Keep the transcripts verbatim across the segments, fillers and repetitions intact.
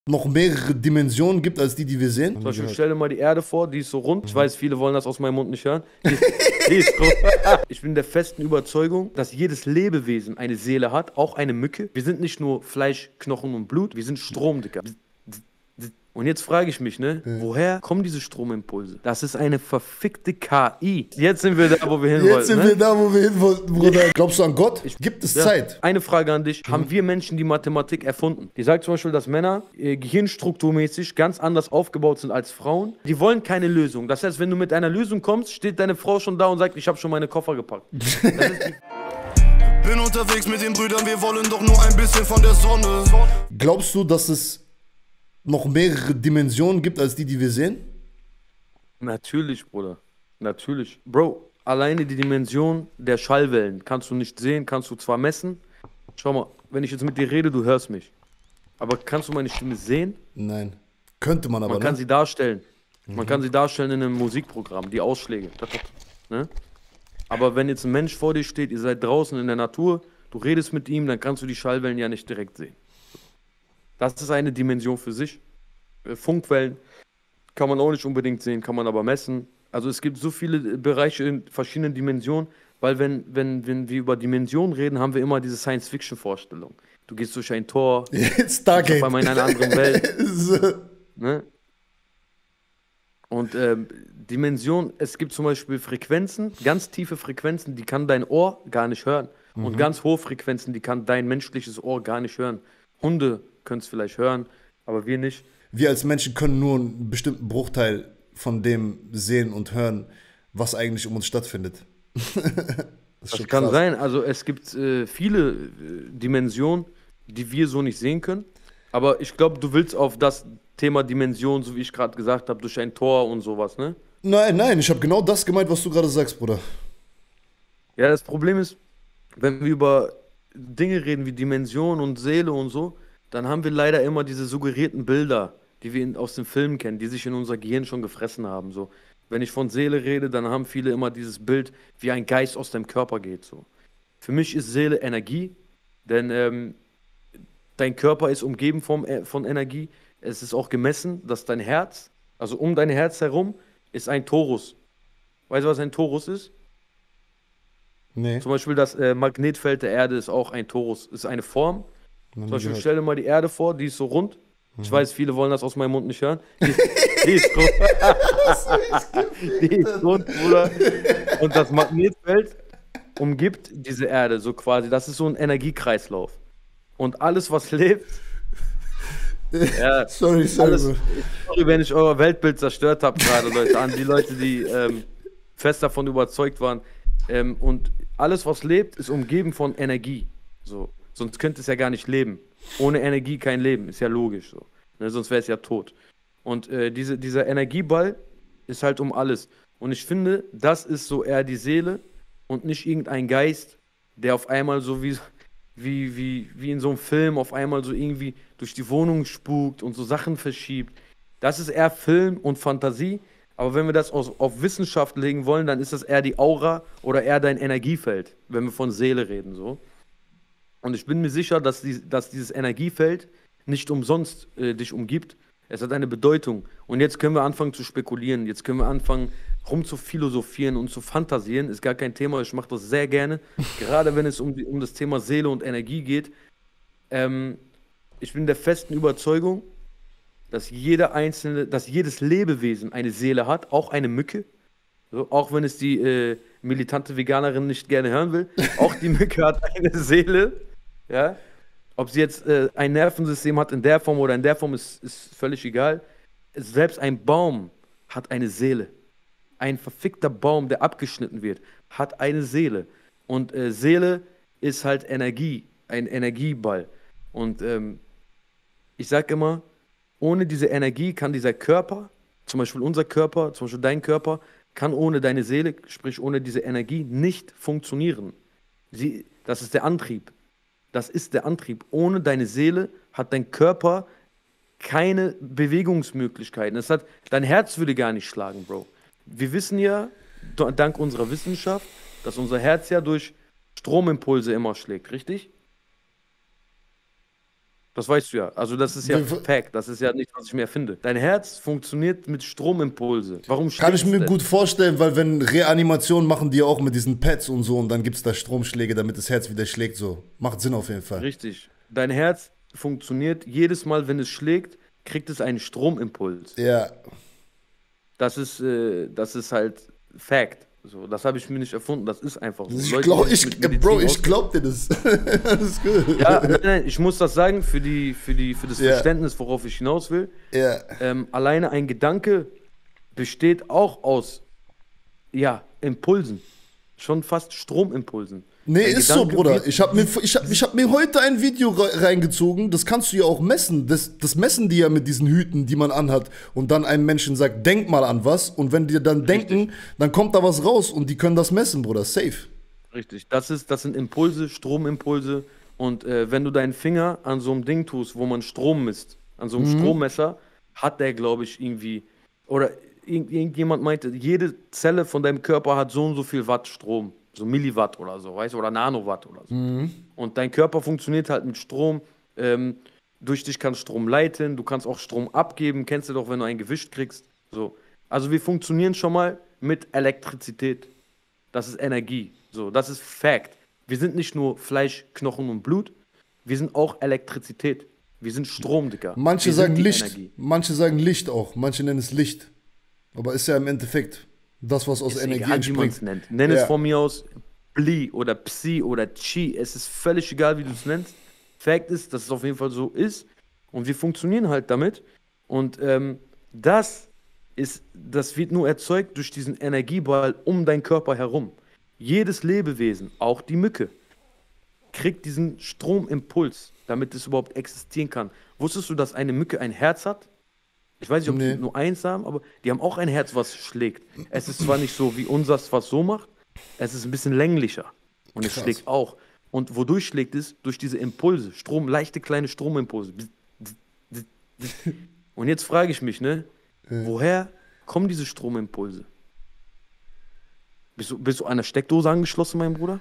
noch mehrere Dimensionen gibt als die, die wir sehen. Zum Beispiel, stell dir mal die Erde vor, die ist so rund. Ich weiß, viele wollen das aus meinem Mund nicht hören. Die ist, die ist rund. Ich bin der festen Überzeugung, dass jedes Lebewesen eine Seele hat, auch eine Mücke. Wir sind nicht nur Fleisch, Knochen und Blut, wir sind Strom, Digga. Und jetzt frage ich mich, ne, ja. woher kommen diese Stromimpulse? Das ist eine verfickte K I. Jetzt sind wir da, wo wir hin Jetzt wollten. Jetzt sind ne? wir da, wo wir hin wollten, Bruder. Glaubst du an Gott? Ich, Gibt es ja. Zeit? Eine Frage an dich. Mhm. Haben wir Menschen die Mathematik erfunden? Die sagt zum Beispiel, dass Männer äh, gehirnstrukturmäßig ganz anders aufgebaut sind als Frauen. Die wollen keine Lösung. Das heißt, wenn du mit einer Lösung kommst, steht deine Frau schon da und sagt, ich habe schon meine Koffer gepackt. Das ist die Bin unterwegs mit den Brüdern, wir wollen doch nur ein bisschen von der Sonne. Glaubst du, dass es noch mehrere Dimensionen gibt als die, die wir sehen? Natürlich, Bruder. Natürlich. Bro, alleine die Dimension der Schallwellen kannst du nicht sehen, kannst du zwar messen. Schau mal, wenn ich jetzt mit dir rede, du hörst mich. Aber kannst du meine Stimme sehen? Nein. Könnte man aber, Man kann ne? sie darstellen. Mhm. Man kann sie darstellen in einem Musikprogramm, die Ausschläge. Ne? Aber wenn jetzt ein Mensch vor dir steht, ihr seid draußen in der Natur, du redest mit ihm, dann kannst du die Schallwellen ja nicht direkt sehen. Das ist eine Dimension für sich. Funkwellen kann man auch nicht unbedingt sehen, kann man aber messen. Also es gibt so viele Bereiche in verschiedenen Dimensionen, weil wenn, wenn, wenn wir über Dimensionen reden, haben wir immer diese Science-Fiction-Vorstellung. Du gehst durch ein Tor, Stargate. auf einmal in einer anderen Welt. so. ne? Und ähm, Dimension, es gibt zum Beispiel Frequenzen, ganz tiefe Frequenzen, die kann dein Ohr gar nicht hören. Mhm. Und ganz hohe Frequenzen, die kann dein menschliches Ohr gar nicht hören. Hunde können es vielleicht hören, aber wir nicht. Wir als Menschen können nur einen bestimmten Bruchteil von dem sehen und hören, was eigentlich um uns stattfindet. das das kann sein. Also es gibt äh, viele äh, Dimensionen, die wir so nicht sehen können. Aber ich glaube, du willst auf das Thema Dimension, so wie ich gerade gesagt habe, durch ein Tor und sowas, ne? Nein, nein, ich habe genau das gemeint, was du gerade sagst, Bruder. Ja, das Problem ist, wenn wir über Dinge reden wie Dimension und Seele und so, dann haben wir leider immer diese suggerierten Bilder, die wir in, aus den Filmen kennen, die sich in unser Gehirn schon gefressen haben. So. Wenn ich von Seele rede, dann haben viele immer dieses Bild, wie ein Geist aus dem Körper geht. So. Für mich ist Seele Energie, denn ähm, dein Körper ist umgeben vom, äh, von Energie. Es ist auch gemessen, dass dein Herz, also um dein Herz herum, ist ein Torus. Weißt du, was ein Torus ist? Nee. Zum Beispiel das äh, Magnetfeld der Erde ist auch ein Torus, ist eine Form. Zum Beispiel, stell dir mal die Erde vor, die ist so rund. Ich mhm. weiß, viele wollen das aus meinem Mund nicht hören. Die, die ist rund. die ist rund, Bruder. Und das Magnetfeld umgibt diese Erde so quasi. Das ist so ein Energiekreislauf. Und alles, was lebt... ja, sorry, sorry. Alles, sorry, wenn ich euer Weltbild zerstört habe gerade, Leute. An die Leute, die ähm, fest davon überzeugt waren. Ähm, und alles, was lebt, ist umgeben von Energie. So. Sonst könnte es ja gar nicht leben. Ohne Energie kein Leben, ist ja logisch so. Ne, sonst wäre es ja tot. Und äh, diese, dieser Energieball ist halt um alles. Und ich finde, das ist so eher die Seele und nicht irgendein Geist, der auf einmal so wie, wie, wie, wie in so einem Film auf einmal so irgendwie durch die Wohnung spukt und so Sachen verschiebt. Das ist eher Film und Fantasie. Aber wenn wir das aus, auf Wissenschaft legen wollen, dann ist das eher die Aura oder eher dein Energiefeld, wenn wir von Seele reden so. Und ich bin mir sicher, dass, die, dass dieses Energiefeld nicht umsonst äh, dich umgibt. Es hat eine Bedeutung. Und jetzt können wir anfangen zu spekulieren. Jetzt können wir anfangen, rumzuphilosophieren und zu fantasieren. Ist gar kein Thema. Ich mache das sehr gerne. Gerade wenn es um, die, um das Thema Seele und Energie geht. Ähm, ich bin der festen Überzeugung, dass jeder einzelne, dass jedes Lebewesen eine Seele hat, auch eine Mücke. So, auch wenn es die äh, militante Veganerin nicht gerne hören will. Auch die Mücke hat eine Seele. Ja? Ob sie jetzt äh, ein Nervensystem hat in der Form oder in der Form, ist, ist völlig egal. Selbst ein Baum hat eine Seele. Ein verfickter Baum, der abgeschnitten wird, hat eine Seele. Und äh, Seele ist halt Energie, ein Energieball. Und ähm, ich sage immer, ohne diese Energie kann dieser Körper, zum Beispiel unser Körper, zum Beispiel dein Körper, kann ohne deine Seele, sprich ohne diese Energie, nicht funktionieren. Sie, das ist der Antrieb. Das ist der Antrieb. Ohne deine Seele hat dein Körper keine Bewegungsmöglichkeiten. Das hat, dein Herz würde gar nicht schlagen, Bro. Wir wissen ja, dank unserer Wissenschaft, dass unser Herz ja durch Stromimpulse immer schlägt, richtig? Das weißt du ja. Also das ist ja Wie- Fact. Das ist ja nicht, was ich mir erfinde. Dein Herz funktioniert mit Stromimpulse. Warum Kann ich schlägt's mir denn? gut vorstellen, weil wenn Reanimationen machen die ja auch mit diesen Pads und so und dann gibt es da Stromschläge, damit das Herz wieder schlägt, so. Macht Sinn auf jeden Fall. Richtig. Dein Herz funktioniert jedes Mal, wenn es schlägt, kriegt es einen Stromimpuls. Ja, Das ist, äh, das ist halt Fact. So, das habe ich mir nicht erfunden. Das ist einfach so. ich Leute, glaub, die sich ich, mit Medizin Bro, ich auskennen- glaub dir das. Alles gut. Ja, nein, nein, ich muss das sagen für, die, für, die, für das Ja. Verständnis, worauf ich hinaus will. Ja. Ähm, alleine ein Gedanke besteht auch aus, ja, Impulsen. Schon fast Stromimpulsen. Nee, Ein ist so, Gedanke Bruder. wird- Ich habe mir, ich hab, ich hab mir heute ein Video re- reingezogen, das kannst du ja auch messen. Das, das messen die ja mit diesen Hüten, die man anhat. Und dann einem Menschen sagt, denk mal an was. Und wenn die dann denken, dann kommt da was raus und die können das messen, Bruder. Safe. Richtig, das, ist, das sind Impulse, Stromimpulse. Und äh, wenn du deinen Finger an so einem Ding tust, wo man Strom misst, an so einem Strommesser, hat der, glaube ich, irgendwie, oder irgend, irgendjemand meinte, jede Zelle von deinem Körper hat so und so viel Watt Strom, so Milliwatt oder so, weißt du, oder Nanowatt oder so. Und dein Körper funktioniert halt mit Strom. Ähm, durch dich kann Strom leiten, du kannst auch Strom abgeben, kennst du doch, wenn du ein Gewicht kriegst. So. Also wir funktionieren schon mal mit Elektrizität. Das ist Energie. So, das ist Fact. Wir sind nicht nur Fleisch, Knochen und Blut, wir sind auch Elektrizität. Wir sind Strom, Digga. Manche wir sagen sind die Licht. Energie. Manche sagen Licht auch. Manche nennen es Licht. Aber ist ja im Endeffekt das, was aus Ist Energie egal, wie man es entspringt. nennt. Nenn Ja. es von mir aus Bli oder Psi oder Chi. Es ist völlig egal, wie du es nennst. Fact ist, dass es auf jeden Fall so ist. Und wir funktionieren halt damit. Und ähm, das ist, das wird nur erzeugt durch diesen Energieball um deinen Körper herum. Jedes Lebewesen, auch die Mücke, kriegt diesen Stromimpuls, damit es überhaupt existieren kann. Wusstest du, dass eine Mücke ein Herz hat? Ich weiß nicht, ob Nee. die nur eins haben, aber die haben auch ein Herz, was schlägt. Es ist zwar nicht so wie unseres, was so macht, es ist ein bisschen länglicher. Und es Krass. schlägt auch. Und wodurch schlägt es? Durch diese Impulse, Strom, leichte kleine Stromimpulse. Und jetzt frage ich mich, ne, woher kommen diese Stromimpulse? Bist du, bist du an der Steckdose angeschlossen, mein Bruder?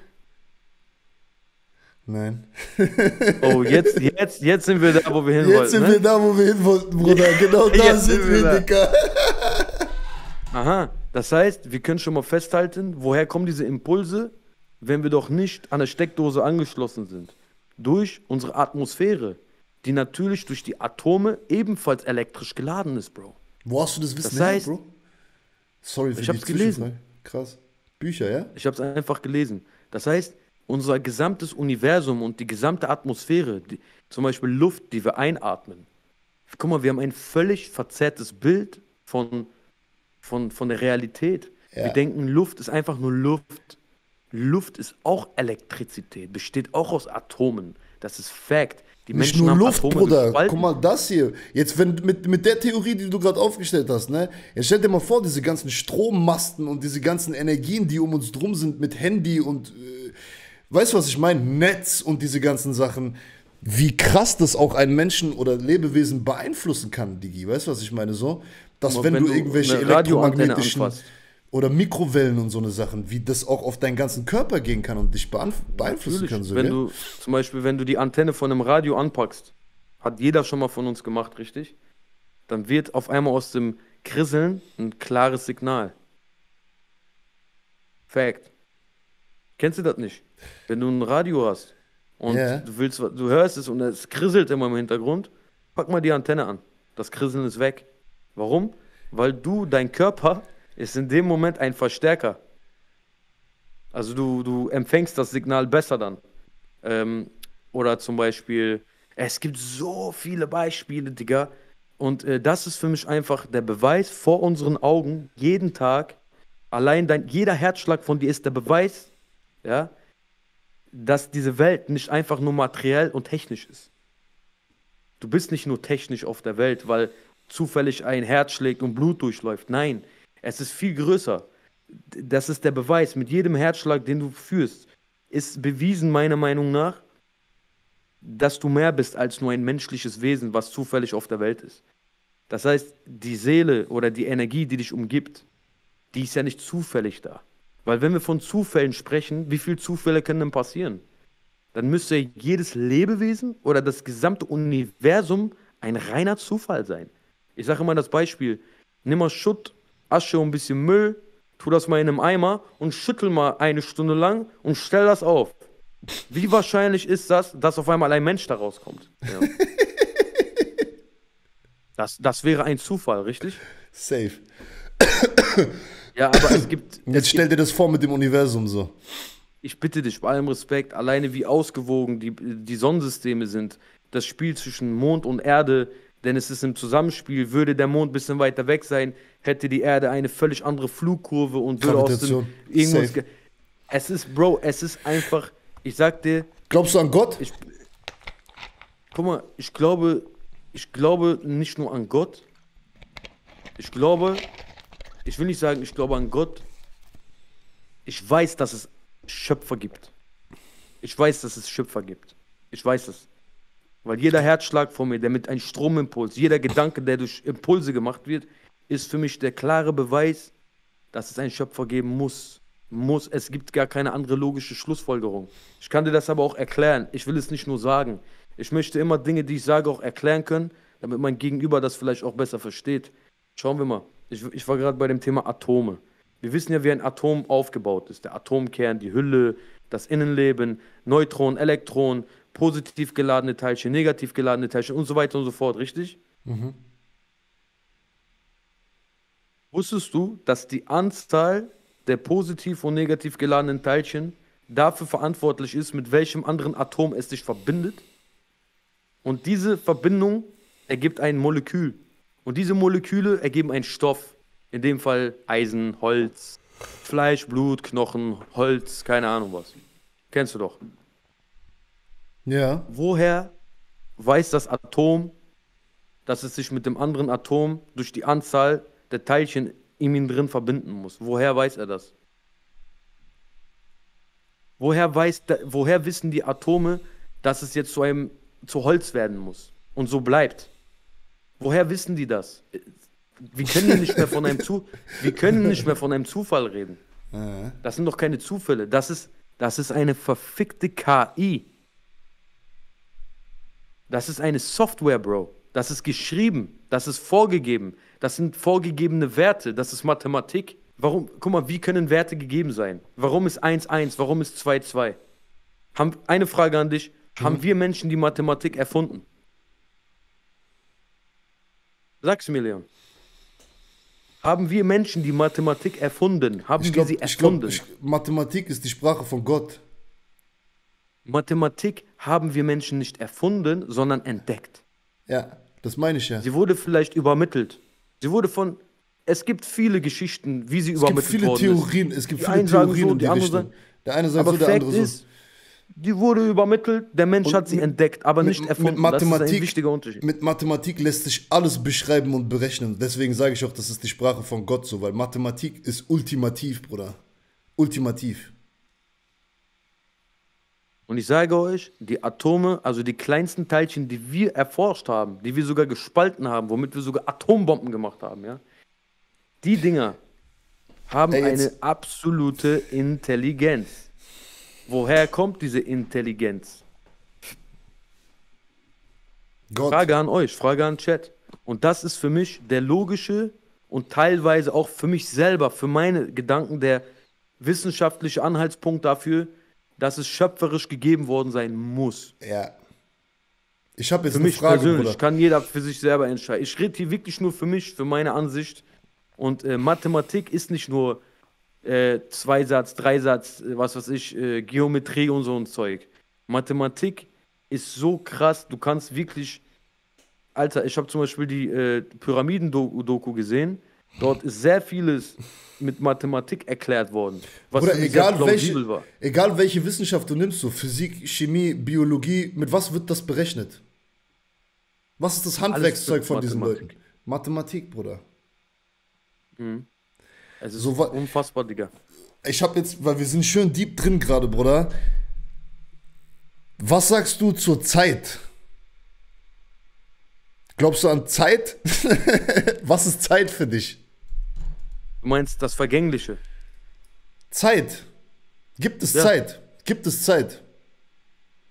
Nein. Oh, jetzt, jetzt, jetzt sind wir da, wo wir hin Jetzt wollten. sind Ne? wir da, wo wir hin wollten, Bruder. Genau da Jetzt sind sind wir wir, da. Dicker. Aha, das heißt, wir können schon mal festhalten, woher kommen diese Impulse, wenn wir doch nicht an der Steckdose angeschlossen sind? Durch unsere Atmosphäre, die natürlich durch die Atome ebenfalls elektrisch geladen ist, Bro. Wo hast du das Wissen Das heißt- her, Bro? Sorry für Ich die hab's gelesen. Zwischenfrage. Krass. Bücher, ja? Ich habe es einfach gelesen. Das heißt, unser gesamtes Universum und die gesamte Atmosphäre, die, zum Beispiel Luft, die wir einatmen. Guck mal, wir haben ein völlig verzerrtes Bild von, von, von der Realität. Ja. Wir denken, Luft ist einfach nur Luft. Luft ist auch Elektrizität, besteht auch aus Atomen. Das ist Fact. Die Nicht Menschen nur haben Luft, Atome Bruder. gespalten. Guck mal, das hier. Jetzt, wenn mit, mit der Theorie, die du gerade aufgestellt hast, ne? Jetzt stell dir mal vor, diese ganzen Strommasten und diese ganzen Energien, die um uns drum sind mit Handy und äh, weißt du, was ich meine? Netz und diese ganzen Sachen. Wie krass das auch einen Menschen oder Lebewesen beeinflussen kann, Digi. Weißt du, was ich meine? So, dass Guck mal, wenn, wenn du du irgendwelche eine Radioantenne elektromagnetischen anfasst. oder Mikrowellen und so eine Sachen, wie das auch auf deinen ganzen Körper gehen kann und dich beeinf- beeinflussen Natürlich, kann. So, wenn gell? du zum Beispiel, wenn du die Antenne von einem Radio anpackst, hat jeder schon mal von uns gemacht, richtig? Dann wird auf einmal aus dem Krisseln ein klares Signal. Fact. Kennst du das nicht? Wenn du ein Radio hast und Ja. du willst, du hörst es und es krisselt immer im Hintergrund, pack mal die Antenne an. Das Krisseln ist weg. Warum? Weil du, dein Körper ist in dem Moment ein Verstärker. Also du, du empfängst das Signal besser dann. Ähm, oder zum Beispiel, es gibt so viele Beispiele, Digga. Und äh, das ist für mich einfach der Beweis vor unseren Augen, jeden Tag. Allein dein, jeder Herzschlag von dir ist der Beweis, ja, dass diese Welt nicht einfach nur materiell und technisch ist. Du bist nicht nur technisch auf der Welt, weil zufällig ein Herz schlägt und Blut durchläuft. Nein, es ist viel größer. Das ist der Beweis. Mit jedem Herzschlag, den du führst, ist bewiesen, meiner Meinung nach, dass du mehr bist als nur ein menschliches Wesen, was zufällig auf der Welt ist. Das heißt, die Seele oder die Energie, die dich umgibt, die ist ja nicht zufällig da. Weil wenn wir von Zufällen sprechen, wie viele Zufälle können denn passieren? dann müsste jedes Lebewesen oder das gesamte Universum ein reiner Zufall sein. Ich sage immer das Beispiel, nimm mal Schutt, Asche und ein bisschen Müll, tu das mal in einem Eimer und schüttel mal eine Stunde lang und stell das auf. Wie wahrscheinlich ist das, dass auf einmal ein Mensch da rauskommt? Ja. Das, das wäre ein Zufall, richtig? Safe. Ja, aber es gibt... Jetzt es stell gibt, dir das vor mit dem Universum so. ich bitte dich, bei allem Respekt, alleine wie ausgewogen die, die Sonnensysteme sind, das Spiel zwischen Mond und Erde, denn es ist im Zusammenspiel, würde der Mond ein bisschen weiter weg sein, hätte die Erde eine völlig andere Flugkurve und würde aus dem... Gravitation. Irgendwas Safe. ge- es ist, Bro, es ist einfach, ich sag dir, Glaubst du an Gott? ich, guck mal, ich glaube, ich glaube nicht nur an Gott, ich glaube, ich will nicht sagen, ich glaube an Gott, ich weiß, dass es Schöpfer gibt. Ich weiß, dass es Schöpfer gibt. Ich weiß es. Weil jeder Herzschlag von mir, der mit einem Stromimpuls, jeder Gedanke, der durch Impulse gemacht wird, ist für mich der klare Beweis, dass es einen Schöpfer geben muss. Muss. Es gibt gar keine andere logische Schlussfolgerung. Ich kann dir das aber auch erklären. Ich will es nicht nur sagen. Ich möchte immer Dinge, die ich sage, auch erklären können, damit mein Gegenüber das vielleicht auch besser versteht. Schauen wir mal. Ich, ich war gerade bei dem Thema Atome. Wir wissen ja, wie ein Atom aufgebaut ist. Der Atomkern, die Hülle, das Innenleben, Neutronen, Elektronen, positiv geladene Teilchen, negativ geladene Teilchen und so weiter und so fort, richtig? Mhm. Wusstest du, dass die Anzahl der positiv und negativ geladenen Teilchen dafür verantwortlich ist, mit welchem anderen Atom es sich verbindet? Und diese Verbindung ergibt ein Molekül. Und diese Moleküle ergeben einen Stoff. In dem Fall Eisen, Holz, Fleisch, Blut, Knochen, Holz, keine Ahnung was. Kennst du doch. Ja. Woher weiß das Atom, dass es sich mit dem anderen Atom durch die Anzahl der Teilchen in ihm drin verbinden muss? Woher weiß er das? Woher, weiß, woher wissen die Atome, dass es jetzt zu einem zu Holz werden muss und so bleibt? Woher wissen die das? Wir können nicht mehr von einem, zu, wir können nicht mehr von einem Zufall reden. Das sind doch keine Zufälle. Das ist, das ist eine verfickte K I. Das ist eine Software, Bro. Das ist geschrieben. Das ist vorgegeben. Das sind vorgegebene Werte. Das ist Mathematik. Warum? Guck mal, wie können Werte gegeben sein? Warum ist eins eins? Warum ist zwei zwei? Haben, eine Frage an dich. Mhm. Haben wir Menschen die Mathematik erfunden? Sag's mir, Leon. Haben wir Menschen die Mathematik erfunden? Haben Ich glaub, wir sie ich glaub, erfunden? ich, Mathematik ist die Sprache von Gott. Mathematik haben wir Menschen nicht erfunden, sondern entdeckt. Ja, das meine ich ja. Sie wurde vielleicht übermittelt. Sie wurde von... Es gibt viele Geschichten, wie sie Es gibt übermittelt viele worden Theorien, ist. es gibt Die viele einen sagen Theorien so, in die die anderen Richtung. sagen... Der eine sagt Aber so, der Fakt andere so. ist, die wurde übermittelt, der Mensch Und hat sie mit- entdeckt, aber mit- nicht erfunden. mit Das ist ein Mathematik- wichtiger Unterschied. Mit Mathematik lässt sich alles beschreiben und berechnen. Deswegen sage ich auch, das ist die Sprache von Gott so, weil Mathematik ist ultimativ, Bruder. Ultimativ. Und ich sage euch, die Atome, also die kleinsten Teilchen, die wir erforscht haben, die wir sogar gespalten haben, womit wir sogar Atombomben gemacht haben, ja, die Dinger haben Ey, eine jetzt- absolute Intelligenz. Woher kommt diese Intelligenz? Gott. Frage an euch, Frage an Chat. Und das ist für mich der logische und teilweise auch für mich selber, für meine Gedanken, der wissenschaftliche Anhaltspunkt dafür, dass es schöpferisch gegeben worden sein muss. Ja. Ich habe jetzt Für eine mich Frage, persönlich, Bruder. kann jeder für sich selber entscheiden. Ich rede hier wirklich nur für mich, für meine Ansicht. Und äh, Mathematik ist nicht nur äh, Zweisatz, Dreisatz, äh, was weiß ich, äh, Geometrie und so ein Zeug. Mathematik ist so krass, du kannst wirklich... Alter, ich habe zum Beispiel die äh, Pyramiden-Doku gesehen. Dort ist sehr vieles mit Mathematik erklärt worden, was Bruder, für mich sehr egal plausibel welche, war. egal welche Wissenschaft du nimmst, so Physik, Chemie, Biologie, mit was wird das berechnet? Was ist das Handwerkszeug von diesen Mathematik. Leuten? Mathematik, Bruder. Es ist So wa- unfassbar, Digga. Ich habe jetzt, weil wir sind schön deep drin gerade, Bruder. Was sagst du zur Zeit? Glaubst du an Zeit? Was ist Zeit für dich? Du meinst das Vergängliche. Zeit. Gibt es Ja. Zeit? Gibt es Zeit?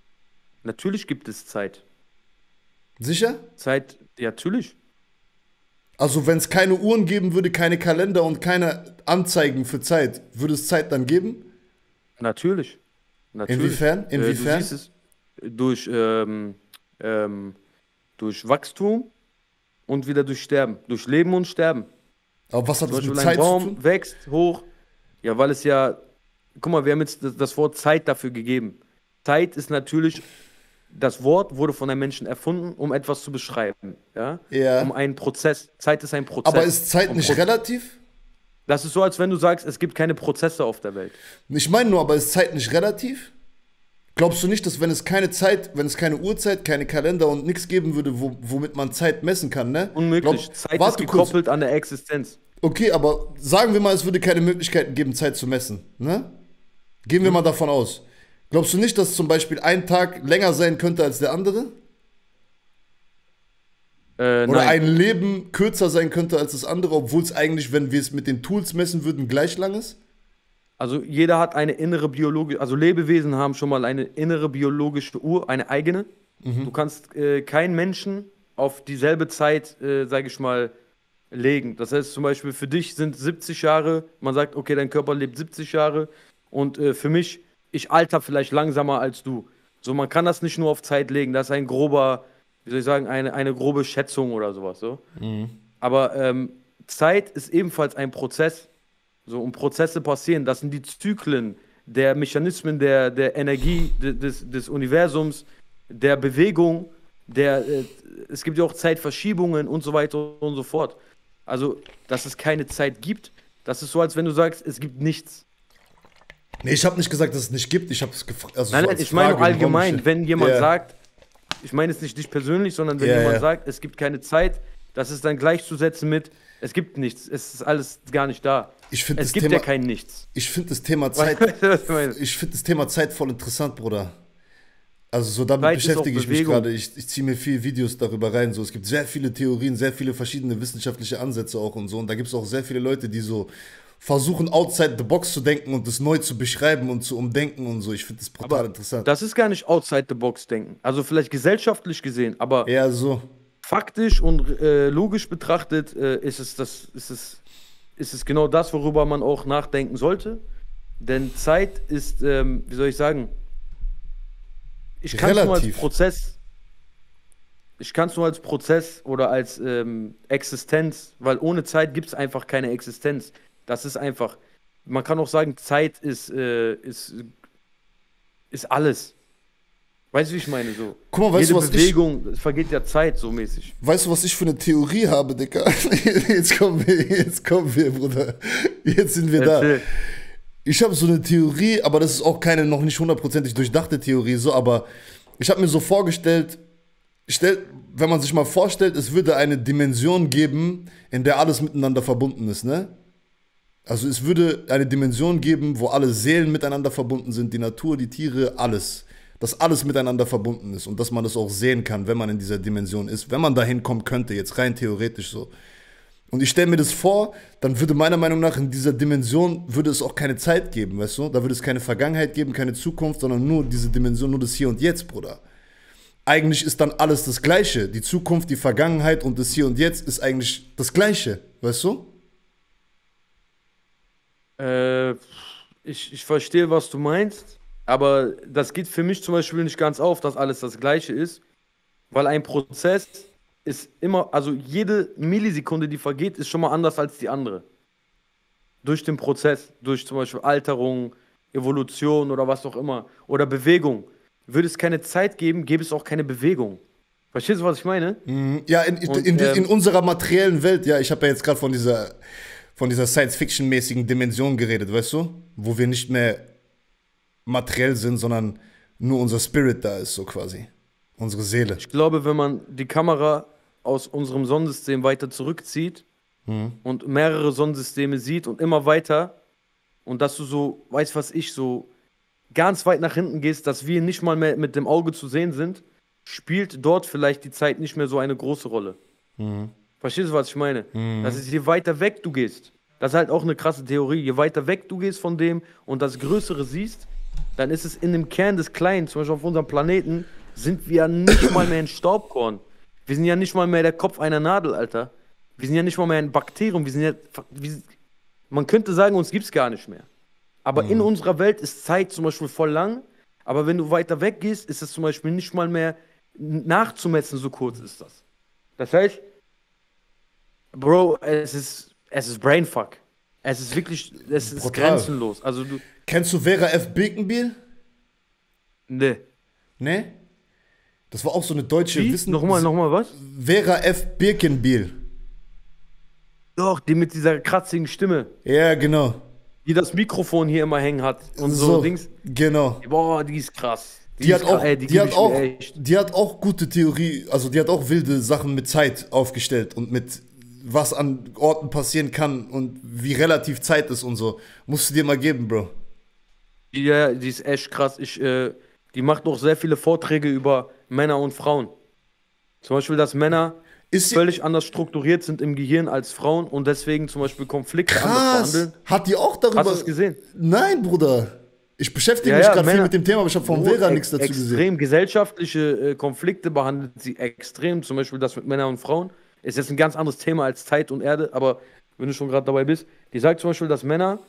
Natürlich gibt es Zeit. Sicher? Zeit, ja, natürlich. Also wenn es keine Uhren geben würde, keine Kalender und keine Anzeigen für Zeit, würde es Zeit dann geben? Natürlich. Natürlich. Inwiefern? Äh, Inwiefern? du siehst es durch, ähm, ähm, durch Wachstum und wieder durch Sterben. Durch Leben und Sterben. Aber was hat Zum das mit Beispiel ein Zeit zu Baum tun? wächst hoch. Ja, weil es ja, guck mal, wir haben jetzt das, das Wort Zeit dafür gegeben. Zeit ist natürlich, das Wort wurde von einem Menschen erfunden, um etwas zu beschreiben. Ja? Ja. Um einen Prozess. Zeit ist ein Prozess. Aber ist Zeit Und nicht Pro- relativ? Das ist so, als wenn du sagst, es gibt keine Prozesse auf der Welt. Ich meine nur, aber ist Zeit nicht relativ? Glaubst du nicht, dass wenn es keine Zeit, wenn es keine Uhrzeit, keine Kalender und nichts geben würde, wo, womit man Zeit messen kann, ne? Unmöglich. Glaub, Zeit ist warte kurz. gekoppelt an der Existenz. Okay, aber sagen wir mal, es würde keine Möglichkeiten geben, Zeit zu messen, ne? Gehen wir mal davon aus. Glaubst du nicht, dass zum Beispiel ein Tag länger sein könnte als der andere? Äh, Oder nein. ein Leben kürzer sein könnte als das andere, obwohl es eigentlich, wenn wir es mit den Tools messen würden, gleich lang ist? Also jeder hat eine innere biologische, also Lebewesen haben schon mal eine innere biologische Uhr, eine eigene. Du kannst äh, keinen Menschen auf dieselbe Zeit, äh, sage ich mal, legen. Das heißt zum Beispiel für dich sind siebzig Jahre, man sagt, okay, dein Körper lebt siebzig Jahre und äh, für mich, ich alter vielleicht langsamer als du. So, man kann das nicht nur auf Zeit legen, das ist ein grober, wie soll ich sagen, eine, eine grobe Schätzung oder sowas. So. Aber ähm, Zeit ist ebenfalls ein Prozess. So, und Prozesse passieren, das sind die Zyklen der Mechanismen der, der Energie de- des, des Universums, der Bewegung, der, äh, es gibt ja auch Zeitverschiebungen und so weiter und so fort. Also, dass es keine Zeit gibt, das ist so, als wenn du sagst, es gibt nichts. Nee, ich habe nicht gesagt, dass es nicht gibt. Ich habe es gefragt. Also Nein, so nein, als ich meine Frage im Raum allgemein, gestellt. wenn jemand Ja. sagt, ich meine es nicht dich persönlich, sondern wenn Ja, jemand ja. sagt, es gibt keine Zeit, das ist dann gleichzusetzen mit, es gibt nichts, es ist alles gar nicht da. Ich find Es das gibt Thema- ja kein Nichts. Ich finde das Thema Zeit, Weißt du, was ich meine? ich finde das Thema Zeit voll interessant, Bruder. Also so damit Zeit ist auch beschäftige ich mich Bewegung. gerade. Ich, ich ziehe mir viele Videos darüber rein. So, es gibt sehr viele Theorien, sehr viele verschiedene wissenschaftliche Ansätze auch und so. Und da gibt es auch sehr viele Leute, die so versuchen, outside the box zu denken und das neu zu beschreiben und zu umdenken und so. Ich finde das brutal Aber interessant. das ist gar nicht outside the box denken. Also vielleicht gesellschaftlich gesehen, aber Eher so. faktisch und äh, logisch betrachtet äh, ist, es das, ist, es, ist es genau das, worüber man auch nachdenken sollte. Denn Zeit ist, ähm, wie soll ich sagen, ich kann es nur als Relativ. Prozess, ich kann es nur als Prozess oder als ähm, Existenz, weil ohne Zeit gibt es einfach keine Existenz. Das ist einfach, man kann auch sagen, Zeit ist, äh, ist, ist alles. Weißt du, wie ich meine? So. Guck mal, weißt Jede du, was ich- Bewegung, es vergeht ja Zeit so mäßig. Weißt du, was ich für eine Theorie habe, Digga? Jetzt kommen wir, jetzt kommen wir, Bruder. Jetzt sind wir da. Erzähl. Ich habe so eine Theorie, aber das ist auch keine noch nicht hundertprozentig durchdachte Theorie, so, aber ich habe mir so vorgestellt, stell, wenn man sich mal vorstellt, es würde eine Dimension geben, in der alles miteinander verbunden ist, ne? Also es würde eine Dimension geben, wo alle Seelen miteinander verbunden sind, die Natur, die Tiere, alles. Dass alles miteinander verbunden ist und dass man das auch sehen kann, wenn man in dieser Dimension ist, wenn man dahin kommen könnte, jetzt rein theoretisch so. Und ich stelle mir das vor, dann würde meiner Meinung nach in dieser Dimension würde es auch keine Zeit geben, weißt du? Da würde es keine Vergangenheit geben, keine Zukunft, sondern nur diese Dimension, nur das Hier und Jetzt, Bruder. Eigentlich ist dann alles das Gleiche. Die Zukunft, die Vergangenheit und das Hier und Jetzt ist eigentlich das Gleiche, weißt du? Äh, ich, ich verstehe, was du meinst, aber das geht für mich zum Beispiel nicht ganz auf, dass alles das Gleiche ist, weil ein Prozess ist immer, also jede Millisekunde, die vergeht, ist schon mal anders als die andere. Durch den Prozess, durch zum Beispiel Alterung, Evolution oder was auch immer, oder Bewegung. Würde es keine Zeit geben, gäbe es auch keine Bewegung. Verstehst du, was ich meine? Ja, in, in, Und, in, ähm, in unserer materiellen Welt, ja, ich habe ja jetzt gerade von dieser, von dieser Science-Fiction-mäßigen Dimension geredet, weißt du? Wo wir nicht mehr materiell sind, sondern nur unser Spirit da ist, so quasi. Unsere Seele. Ich glaube, wenn man die Kamera aus unserem Sonnensystem weiter zurückzieht und mehrere Sonnensysteme sieht und immer weiter und dass du so, weißt was ich, so ganz weit nach hinten gehst, dass wir nicht mal mehr mit dem Auge zu sehen sind, spielt dort vielleicht die Zeit nicht mehr so eine große Rolle. Verstehst du, was ich meine? Das ist, je weiter weg du gehst, das ist halt auch eine krasse Theorie, je weiter weg du gehst von dem und das Größere siehst, dann ist es in dem Kern des Kleinen, zum Beispiel auf unserem Planeten, sind wir ja nicht mal mehr ein Staubkorn. Wir sind ja nicht mal mehr der Kopf einer Nadel, Alter. Wir sind ja nicht mal mehr ein Bakterium. Wir sind ja, wir, man könnte sagen, uns gibt es gar nicht mehr. Aber mhm. in unserer Welt ist Zeit zum Beispiel voll lang. Aber wenn du weiter weg gehst, ist es zum Beispiel nicht mal mehr nachzumessen, so kurz ist das. Das heißt, Bro, es ist, es ist Brainfuck. Es ist wirklich, es ist Brutal. grenzenlos. Also du, Kennst du Vera F. Birkenbiel? ne. Ne? Das war auch so eine deutsche Wie? Wissen... Nochmal, nochmal was? Vera F. Birkenbiel. Doch, die mit dieser kratzigen Stimme, Ja, genau. die das Mikrofon hier immer hängen hat und so, So, Dings. genau. Boah, die ist krass. Die hat ist auch, krass, ey, die, geb hat ich auch, mir echt. die hat auch gute Theorie, also die hat auch wilde Sachen mit Zeit aufgestellt und mit was an Orten passieren kann und wie relativ Zeit ist und so. Musst du dir mal geben, Bro. Ja, die ist echt krass. Ich, äh, die macht auch sehr viele Vorträge über Männer und Frauen. Zum Beispiel, dass Männer Ist sie völlig anders strukturiert sind im Gehirn als Frauen und deswegen zum Beispiel Konflikte anders krass? behandeln. Hat die auch darüber... Hast du es gesehen? Nein, Bruder. Ich beschäftige Ja, mich ja, gerade viel Männer- mit dem Thema, aber ich habe von Oh, Vera ex- nichts dazu gesehen. Extrem gesellschaftliche äh, Konflikte behandelt sie extrem. Zum Beispiel das mit Männern und Frauen. Ist jetzt ein ganz anderes Thema als Zeit und Erde, aber wenn du schon gerade dabei bist, die sagt zum Beispiel, dass Männer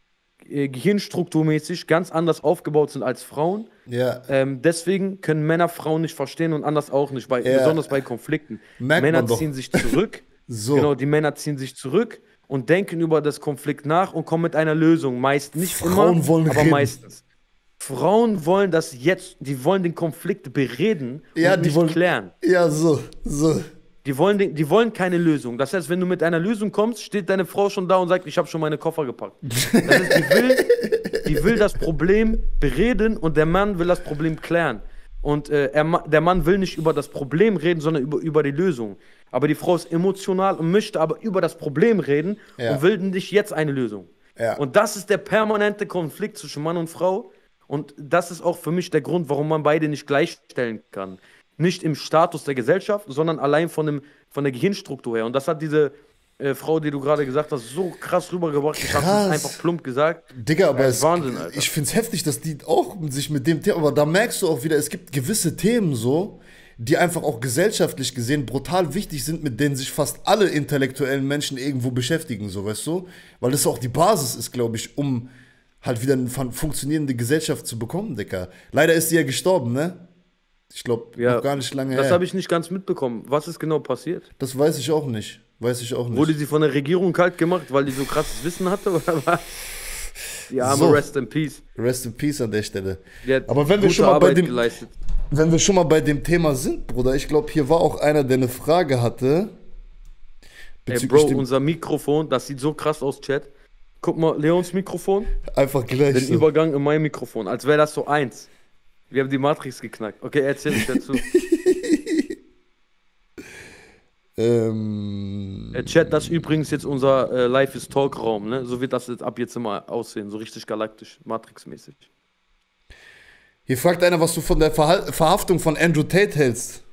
äh, gehirnstrukturmäßig ganz anders aufgebaut sind als Frauen. Ja, Ähm, deswegen können Männer Frauen nicht verstehen und anders auch nicht, bei, Ja. besonders bei Konflikten. Merkt Männer man doch. ziehen sich zurück. so. Genau, die Männer ziehen sich zurück und denken über das Konflikt nach und kommen mit einer Lösung. Meist nicht Frauen immer, wollen aber reden. meistens. Frauen wollen das jetzt, die wollen den Konflikt bereden Ja, und die nicht wollen- klären. Ja, so, so. Die wollen, den, die wollen keine Lösung. Das heißt, wenn du mit einer Lösung kommst, steht deine Frau schon da und sagt, ich habe schon meine Koffer gepackt. Das heißt, die will, die will das Problem bereden und der Mann will das Problem klären. Und äh, er, ma- der Mann will nicht über das Problem reden, sondern über, über die Lösung. Aber die Frau ist emotional und möchte aber über das Problem reden Ja. und will nicht jetzt eine Lösung. Ja. Und das ist der permanente Konflikt zwischen Mann und Frau. Und das ist auch für mich der Grund, warum man beide nicht gleichstellen kann. Nicht im Status der Gesellschaft, sondern allein von, dem, von der Gehirnstruktur her. Und das hat diese äh, Frau, die du gerade gesagt hast, so krass rübergebracht. Ich habe Krass. es einfach plump gesagt. Digga, aber Ja, es, Wahnsinn, Alter. ich find's heftig, dass die auch sich mit dem Thema, aber da merkst du auch wieder, es gibt gewisse Themen so, die einfach auch gesellschaftlich gesehen brutal wichtig sind, mit denen sich fast alle intellektuellen Menschen irgendwo beschäftigen, so, weißt du? Weil das auch die Basis ist, glaube ich, um halt wieder eine fun- funktionierende Gesellschaft zu bekommen, Digga. Leider ist sie ja gestorben, ne? Ich glaube, Ja, noch gar nicht lange Das her. habe ich nicht ganz mitbekommen. Was ist genau passiert? Das weiß ich auch nicht. Weiß ich auch nicht. Wurde sie von der Regierung kalt gemacht, weil die so krasses Wissen hatte? Oder was? Die arme So. Rest in Peace. Rest in Peace an der Stelle. Die hat Aber wenn wir gute schon mal bei Arbeit dem- geleistet. Wenn wir schon mal bei dem Thema sind, Bruder, ich glaube, hier war auch einer, der eine Frage hatte. Ey, Bezüglich Bro, dem, unser Mikrofon, das sieht so krass aus, Chat. Guck mal, Leons Mikrofon, einfach gleich den so. Übergang in mein Mikrofon, als wäre das so eins. Wir haben die Matrix geknackt. Okay, erzähl mich dazu. Ähm, Äh, Chat, das ist übrigens jetzt unser äh, Life is Talk Raum, ne? So wird das jetzt ab jetzt immer aussehen, so richtig galaktisch, Matrix-mäßig. hier fragt einer, was du von der Verhal Verhaftung von Andrew Tate hältst.